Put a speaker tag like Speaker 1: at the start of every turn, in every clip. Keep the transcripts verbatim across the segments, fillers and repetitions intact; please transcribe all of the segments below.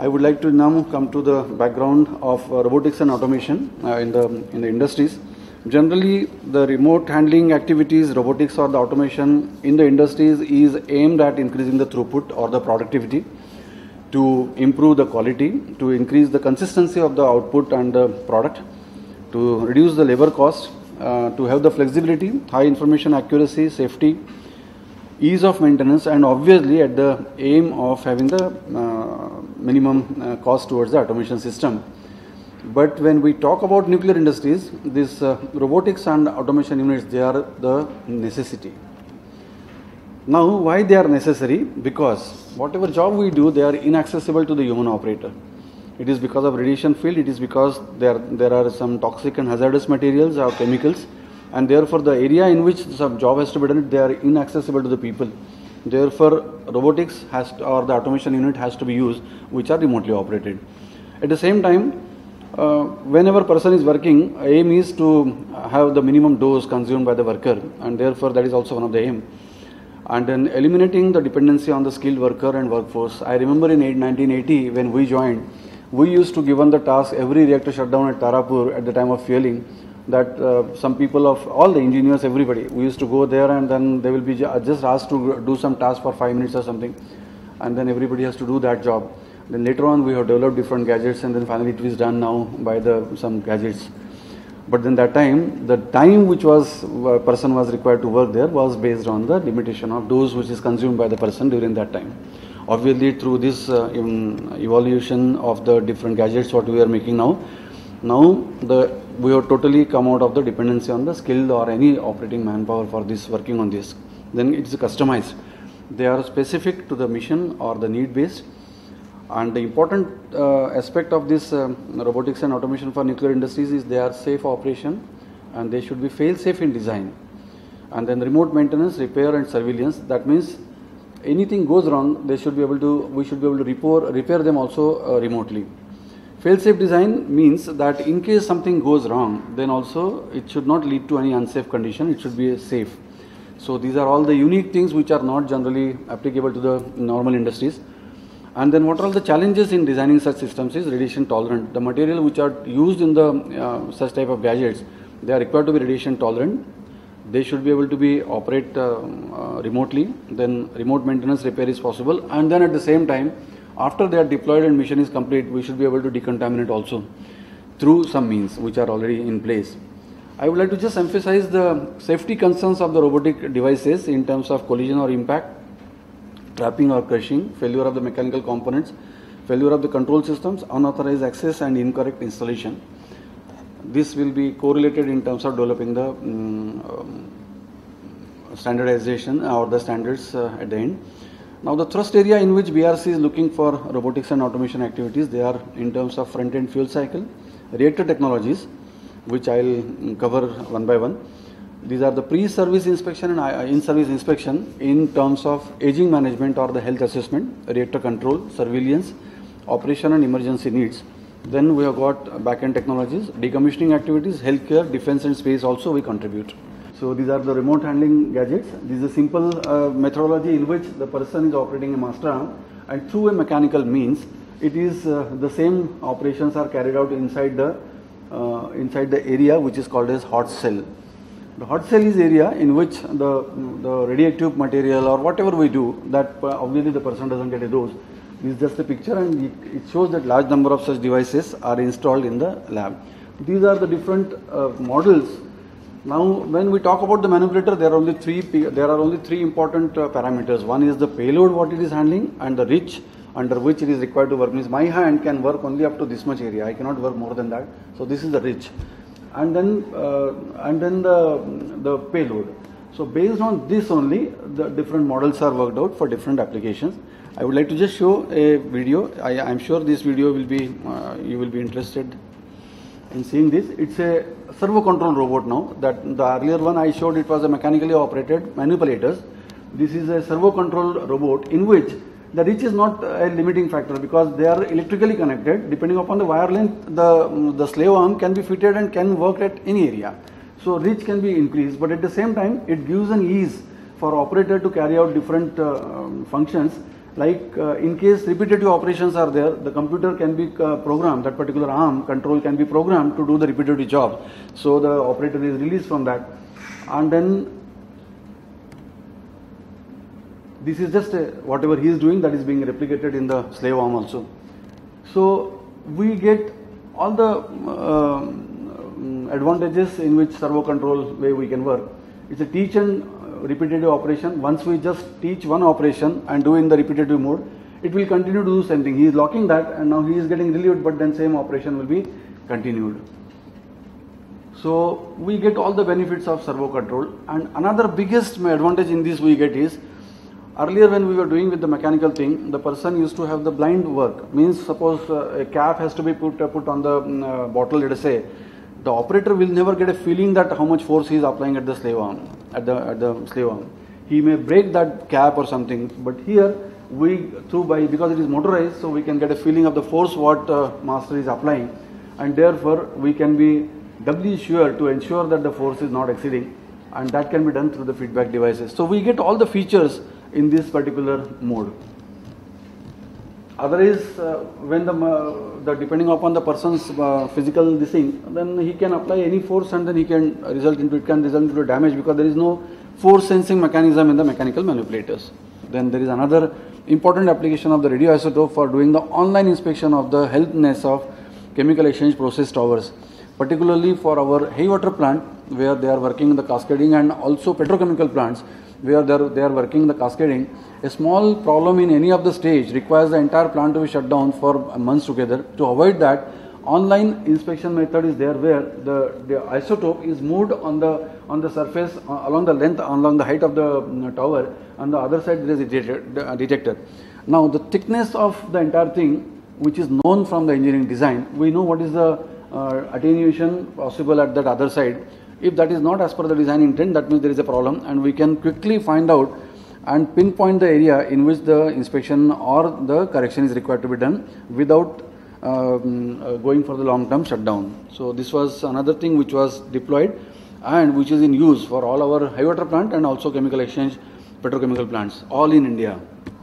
Speaker 1: I would like to now come to the background of uh, robotics and automation uh, in the in the industries. Generally, the remote handling activities, robotics or the automation in the industries is aimed at increasing the throughput or the productivity, to improve the quality, to increase the consistency of the output and the product, to reduce the labor cost, uh, to have the flexibility, high information accuracy, safety, ease of maintenance, and obviously at the aim of having the uh, minimum uh, cost towards the automation system. But when we talk about nuclear industries, this uh, robotics and automation units, they are the necessity. Now, why they are necessary? Because whatever job we do, they are inaccessible to the human operator. It is because of radiation field, it is because there, there are some toxic and hazardous materials or chemicals, and therefore the area in which some job has to be done, they are inaccessible to the people. Therefore, robotics has to, or the automation unit has to be used, which are remotely operated. At the same time, uh, whenever person is working, aim is to have the minimum dose consumed by the worker, and therefore that is also one of the aim. And then eliminating the dependency on the skilled worker and workforce. I remember in nineteen eighty when we joined, we used to given the task every reactor shutdown at Tarapur at the time of fueling, that uh, some people of all the engineers, everybody, we used to go there and then they will be just asked to do some task for five minutes or something, and then everybody has to do that job. Then later on we have developed different gadgets, and then finally it is done now by the some gadgets. But then that time, the time which was a person was required to work there was based on the limitation of dose which is consumed by the person during that time. Obviously, through this uh, evolution of the different gadgets what we are making now, now the we have totally come out of the dependency on the skilled or any operating manpower for this working on this. Then it's customized. They are specific to the mission or the need based. And the important uh, aspect of this uh, robotics and automation for nuclear industries is they are safe operation, and they should be fail safe in design. And then remote maintenance, repair and surveillance. That means anything goes wrong, they should be able to, we should be able to repair, repair them also uh, remotely. Fail safe design means that in case something goes wrong, then also it should not lead to any unsafe condition, it should be safe. So these are all the unique things which are not generally applicable to the normal industries. And then what are all the challenges in designing such systems is radiation tolerant. The material which are used in the uh, such type of gadgets, they are required to be radiation tolerant. They should be able to be operate uh, uh, remotely. Then remote maintenance repair is possible. And then at the same time, after they are deployed and mission is complete, we should be able to decontaminate also through some means which are already in place. I would like to just emphasize the safety concerns of the robotic devices in terms of collision or impact, trapping or crushing, failure of the mechanical components, failure of the control systems, unauthorized access and incorrect installation. This will be correlated in terms of developing the um, standardization or the standards uh, at the end. Now the thrust area in which B R C is looking for robotics and automation activities, they are in terms of front-end fuel cycle, reactor technologies, which I will cover one by one. These are the pre-service inspection and in-service inspection in terms of aging management or the health assessment, reactor control, surveillance, operation and emergency needs. Then we have got back-end technologies, decommissioning activities, healthcare, defense and space also we contribute. So these are the remote handling gadgets. This is a simple uh, methodology in which the person is operating a master arm, and through a mechanical means, it is uh, the same operations are carried out inside the uh, inside the area which is called as hot cell. The hot cell is area in which the, the radioactive material or whatever we do, that uh, obviously the person doesn't get a dose. This is just a picture, and it, it shows that large number of such devices are installed in the lab. These are the different uh, models. Now, when we talk about the manipulator, there are only three. There are only three important uh, parameters. One is the payload, what it is handling, and the reach under which it is required to work. Means my hand can work only up to this much area. I cannot work more than that. So this is the reach. And then uh, and then the the payload. So based on this only, the different models are worked out for different applications. I would like to just show a video. I am sure this video will be uh, you will be interested in seeing this. It's a servo control robot now. That the earlier one I showed, it was a mechanically operated manipulators. This is a servo control robot in which the reach is not a limiting factor because they are electrically connected. Depending upon the wire length, the, the slave arm can be fitted and can work at any area. So reach can be increased, but at the same time it gives an ease for operator to carry out different uh, functions, Like uh, in case repetitive operations are there, the computer can be uh, programmed, that particular arm control can be programmed to do the repetitive job. So the operator is released from that. And then this is just a, whatever he is doing, that is being replicated in the slave arm also. So we get all the uh, advantages in which servo control way we can work. It's a teach and repetitive operation. Once we just teach one operation and do in the repetitive mode, it will continue to do the same thing. He is locking that and now he is getting relieved, but then same operation will be continued. So we get all the benefits of servo control. And another biggest advantage in this we get is, earlier when we were doing with the mechanical thing, the person used to have the blind work. Means suppose uh, a cap has to be put, uh, put on the uh, bottle, let us say. The operator will never get a feeling that how much force he is applying at the slave arm, at the at the slave arm. He may break that cap or something, but here we through by because it is motorized, so we can get a feeling of the force what uh, master is applying, and therefore we can be doubly sure to ensure that the force is not exceeding, and that can be done through the feedback devices. So we get all the features in this particular mode. Otherwise, uh, when the, uh, the depending upon the person's uh, physical this thing, then he can apply any force and then he can result into it can result into damage, because there is no force sensing mechanism in the mechanical manipulators. Then there is another important application of the radioisotope for doing the online inspection of the healthiness of chemical exchange process towers, particularly for our heavy water plant where they are working in the cascading, and also petrochemical plants where they are, they are working the cascading. A small problem in any of the stage requires the entire plant to be shut down for months together. To avoid that, online inspection method is there where the, the isotope is moved on the on the surface uh, along the length, along the height of the uh, tower. On the other side there is a detector, uh, detector. Now the thickness of the entire thing, which is known from the engineering design, we know what is the uh, attenuation possible at that other side. If that is not as per the design intent, that means there is a problem, and we can quickly find out and pinpoint the area in which the inspection or the correction is required to be done without um, uh, going for the long term shutdown. So this was another thing which was deployed and which is in use for all our high water plant and also chemical exchange petrochemical plants, all in India.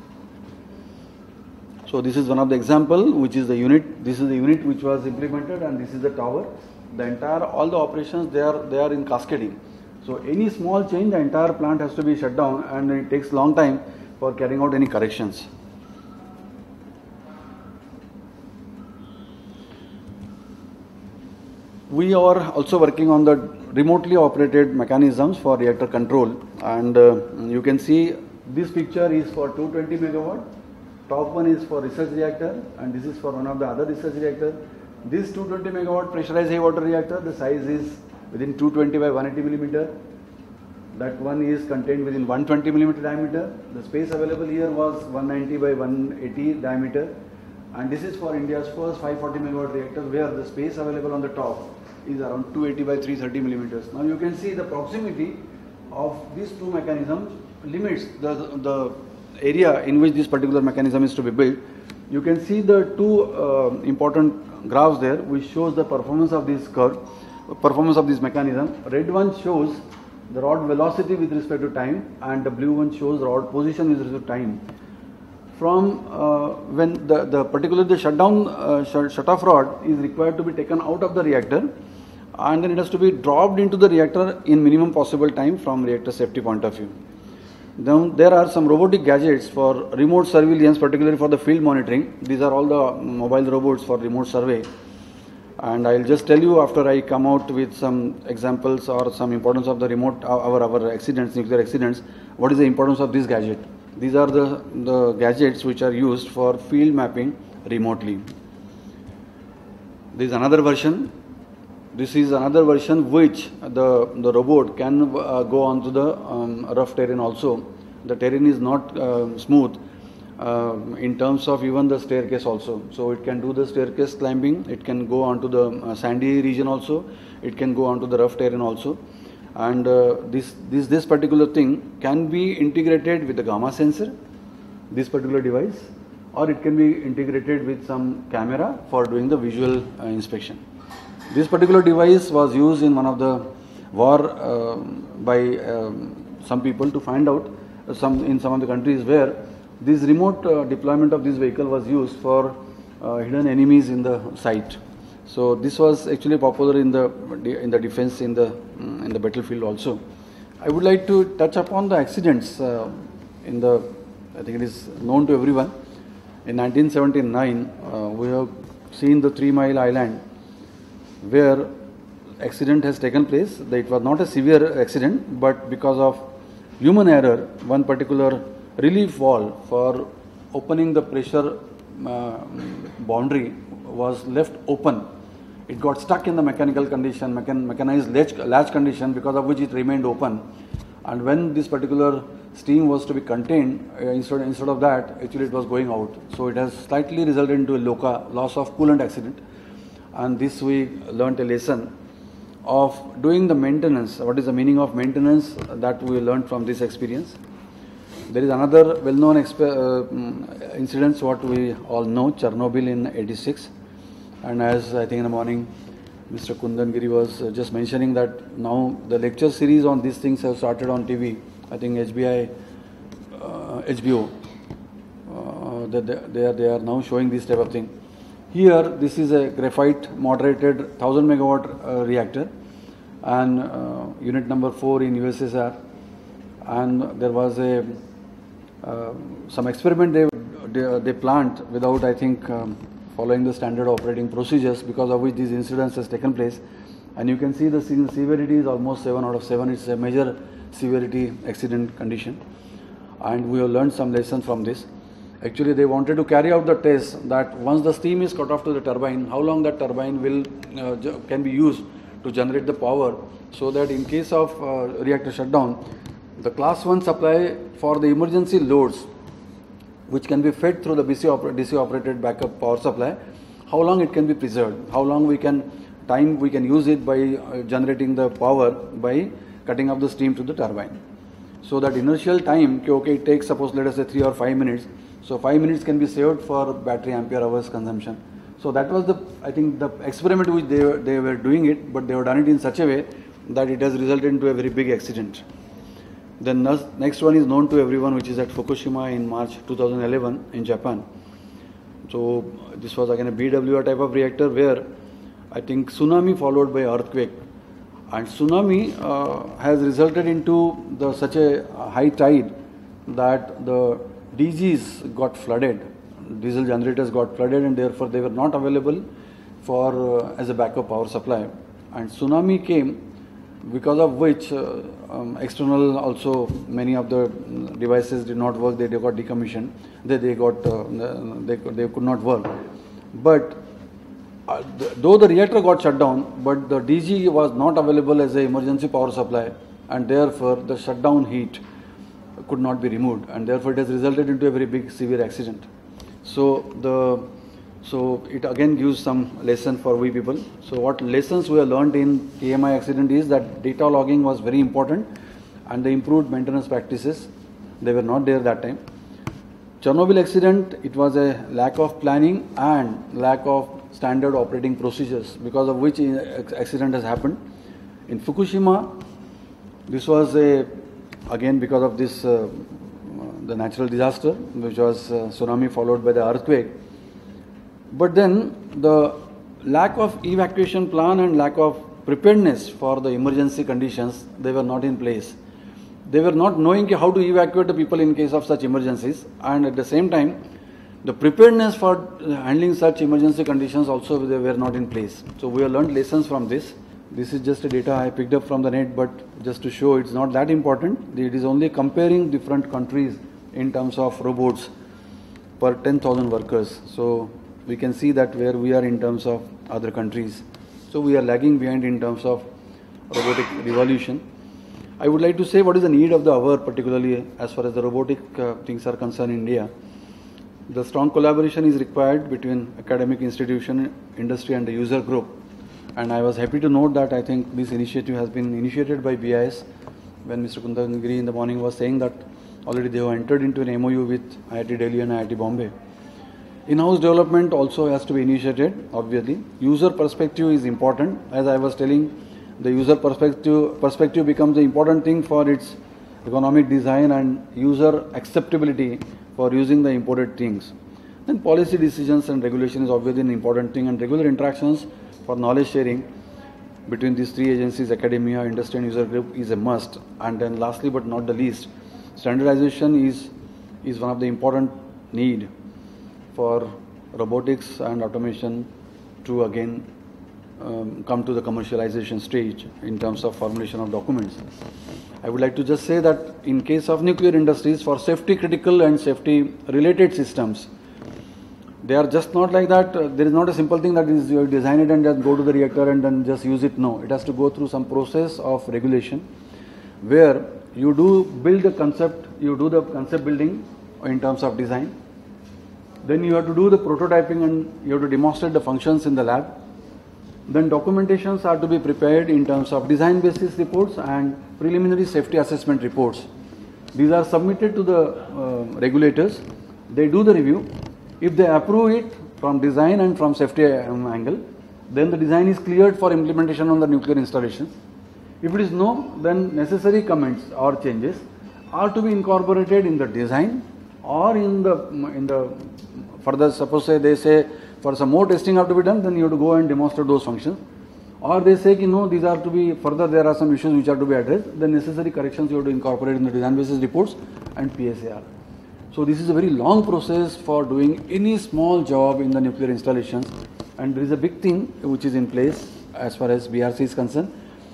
Speaker 1: So this is one of the example, which is the unit. This is the unit which was implemented, and this is the tower. The entire, all the operations, they are, they are in cascading. So any small change, the entire plant has to be shut down, and it takes long time for carrying out any corrections. We are also working on the remotely operated mechanisms for reactor control, and uh, you can see this picture is for two hundred twenty megawatt. Top one is for research reactor, and this is for one of the other research reactor. This two hundred twenty megawatt pressurized heavy water reactor, the size is within two hundred twenty by one hundred eighty millimeter. That one is contained within one hundred twenty millimeter diameter. The space available here was one hundred ninety by one hundred eighty diameter. And this is for India's first five hundred forty megawatt reactor, where the space available on the top is around two hundred eighty by three hundred thirty millimeters. Now you can see the proximity of these two mechanisms limits the, the area in which this particular mechanism is to be built. You can see the two uh, important graphs there, which shows the performance of this curve, performance of this mechanism. Red one shows the rod velocity with respect to time, and the blue one shows rod position with respect to time. From uh, when the, the particular the shutdown uh, shut, shut off rod is required to be taken out of the reactor, and then it has to be dropped into the reactor in minimum possible time from reactor safety point of view. Then there are some robotic gadgets for remote surveillance, particularly for the field monitoring. These are all the mobile robots for remote survey. And I'll just tell you after I come out with some examples or some importance of the remote, our, our accidents, nuclear accidents, what is the importance of this gadget. These are the, the gadgets which are used for field mapping remotely. There is another version. This is another version which the, the robot can uh, go onto the um, rough terrain also. The terrain is not uh, smooth uh, in terms of even the staircase also. So it can do the staircase climbing, it can go onto the uh, sandy region also, it can go onto the rough terrain also. And uh, this, this, this particular thing can be integrated with the gamma sensor, this particular device, or it can be integrated with some camera for doing the visual uh, inspection. This particular device was used in one of the war uh, by um, some people to find out uh, some in some of the countries where This remote uh, deployment of this vehicle was used for uh, hidden enemies in the site. So this was actually popular in the in the defense in the in the battlefield also. I would like to touch upon the accidents uh, in the, I think it is known to everyone. In nineteen seventy-nine, uh, we have seen the Three Mile Island where accident has taken place. It was not a severe accident, but because of human error, one particular relief valve for opening the pressure uh, boundary was left open. It got stuck in the mechanical condition, mechan mechanized latch, latch condition, because of which it remained open. And when this particular steam was to be contained, uh, instead, instead of that, actually it was going out. So it has slightly resulted into a LOCA, loss of coolant accident. And this we learnt a lesson of doing the maintenance. What is the meaning of maintenance? That we learned from this experience. There is another well-known uh, incident, what we all know, Chernobyl in eighty-six. And as I think in the morning, Mister Kundangiri was just mentioning that now the lecture series on these things have started on T V. I think H B I, uh, H B O, uh, that they are, they are now showing this type of thing. Here, this is a graphite moderated one thousand megawatt uh, reactor, and uh, unit number four in U S S R. And there was a uh, some experiment they, they they planned without, I think, um, following the standard operating procedures, because of which these incidents has taken place. And you can see the severity is almost seven out of seven. It's a major severity accident condition. And we have learned some lessons from this. Actually, they wanted to carry out the test that once the steam is cut off to the turbine, how long that turbine will uh, can be used to generate the power, so that in case of uh, reactor shutdown, the class one supply for the emergency loads, which can be fed through the D C operated backup power supply, how long it can be preserved, how long we can time we can use it by uh, generating the power by cutting off the steam to the turbine. So that initial time, okay, it takes, suppose let us say three or five minutes. So five minutes can be saved for battery ampere hours consumption. So that was the, I think, the experiment which they were, they were doing it, but they have done it in such a way that it has resulted into a very big accident. The next one is known to everyone, which is at Fukushima in March two thousand eleven in Japan. So this was again a B W R type of reactor where I think tsunami followed by earthquake. And tsunami uh, has resulted into the, such a high tide that the D Gs got flooded, diesel generators got flooded, and therefore they were not available for uh, as a backup power supply. And tsunami came, because of which uh, um, external also many of the devices did not work. They, they got decommissioned. They they got uh, they they could not work. But uh, the, though the reactor got shut down, but the D G was not available as an emergency power supply, and therefore the shutdown heat could not be removed, and therefore it has resulted into a very big severe accident. So the so it again gives some lesson for we people. So what lessons we have learned in K M I accident is that data logging was very important, and the improved maintenance practices, they were not there that time. Chernobyl accident, it was a lack of planning and lack of standard operating procedures, because of which accident has happened. In Fukushima, this was a again because of this uh, the natural disaster, which was uh, tsunami followed by the earthquake. But then the lack of evacuation plan and lack of preparedness for the emergency conditions, they were not in place. They were not knowing how to evacuate the people in case of such emergencies, and at the same time the preparedness for handling such emergency conditions also, they were not in place. So we have learned lessons from this. This is just a data I picked up from the net, but just to show it's not that important. It is only comparing different countries in terms of robots per ten thousand workers. So we can see that where we are in terms of other countries. So we are lagging behind in terms of robotic revolution. I would like to say what is the need of the hour, particularly as far as the robotic uh, things are concerned in India. The strong collaboration is required between academic institution, industry and the user group. And I was happy to note that I think this initiative has been initiated by B I S, when Mister Kundangiri in the morning was saying that already they have entered into an M O U with I I T Delhi and I I T Bombay. In-house development also has to be initiated, obviously. User perspective is important. As I was telling, the user perspective, perspective becomes the important thing for its economic design and user acceptability for using the imported things. Then policy decisions and regulation is obviously an important thing, and regular interactions for knowledge sharing between these three agencies, academia, industry and user group, is a must. And then lastly but not the least, standardization is, is one of the important need for robotics and automation to again um, come to the commercialization stage in terms of formulation of documents. I would like to just say that in case of nuclear industries, for safety critical and safety related systems, they are just not like that. Uh, there is not a simple thing that is you design it and just go to the reactor and then just use it. No, it has to go through some process of regulation where you do build the concept, you do the concept building in terms of design. Then you have to do the prototyping and you have to demonstrate the functions in the lab. Then documentations are to be prepared in terms of design basis reports and preliminary safety assessment reports. These are submitted to the uh, regulators. They do the review. If they approve it from design and from safety um, angle, then the design is cleared for implementation on the nuclear installation. If it is no, then necessary comments or changes are to be incorporated in the design or in the in the further. Suppose say they say for some more testing have to be done, then you have to go and demonstrate those functions. Or they say, you know, these are to be further. There are some issues which are to be addressed. The necessary corrections you have to incorporate in the design basis reports and P S A R. So this is a very long process for doing any small job in the nuclear installations, and there is a big thing which is in place as far as B R C is concerned.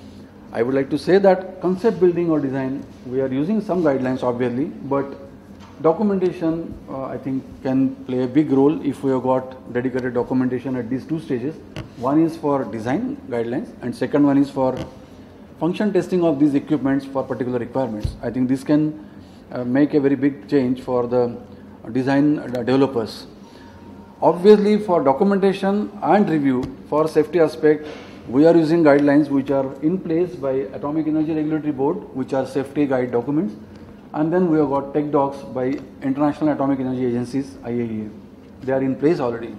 Speaker 1: I would like to say that concept building or design, we are using some guidelines obviously, but documentation uh, I think can play a big role if we have got dedicated documentation at these two stages. One is for design guidelines and second one is for function testing of these equipments for particular requirements. I think this can Uh, make a very big change for the design uh, developers. Obviously for documentation and review for safety aspect, we are using guidelines which are in place by Atomic Energy Regulatory Board, which are safety guide documents, and then we have got tech docs by International Atomic Energy Agencies, I A E A. They are in place already.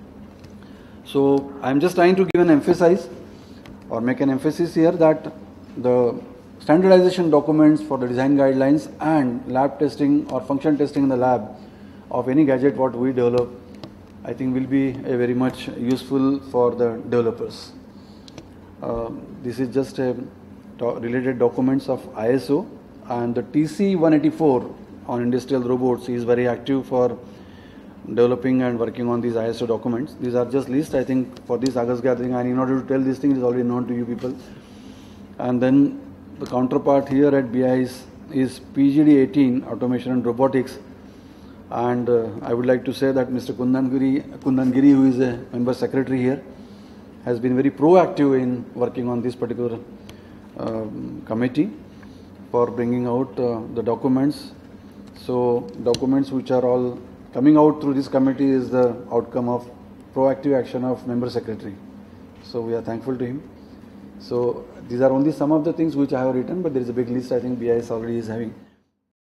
Speaker 1: So I am just trying to give an emphasis or make an emphasis here that the standardization documents for the design guidelines and lab testing or function testing in the lab of any gadget what we develop, I think will be a very much useful for the developers. Uh, this is just a do related documents of I S O, and the T C one eighty-four on industrial robots is very active for developing and working on these I S O documents. These are just list, I think, for this August gathering, and in order to tell this thing is already known to you people. And then the counterpart here at B I is, is P G D eighteen, Automation and Robotics, and uh, I would like to say that Mister Kundangiri, Kundangiri, who is a member secretary here, has been very proactive in working on this particular uh, committee for bringing out uh, the documents. So documents which are all coming out through this committee is the outcome of proactive action of member secretary. So we are thankful to him. So these are only some of the things which I have written, but there is a big list I think B I S already is having.